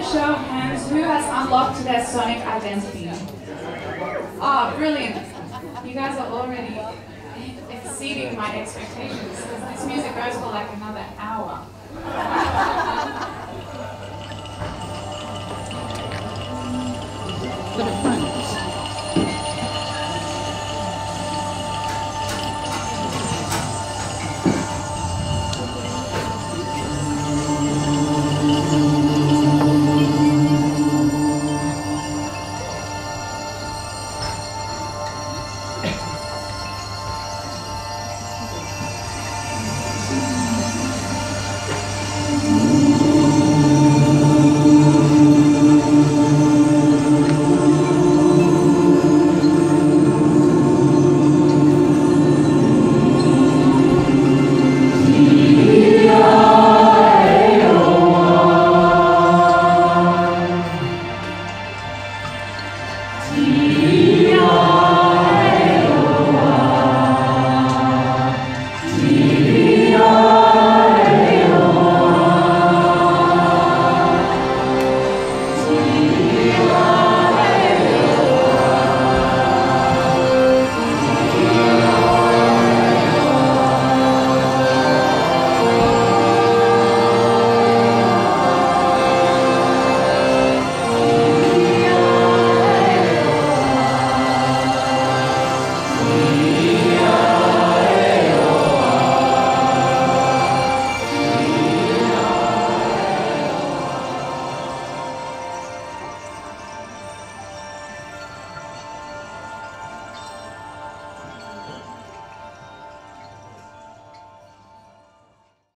show of hands, who has unlocked their sonic identity? Ah, brilliant. You guys are already exceeding my expectations. This music goes for like another hour.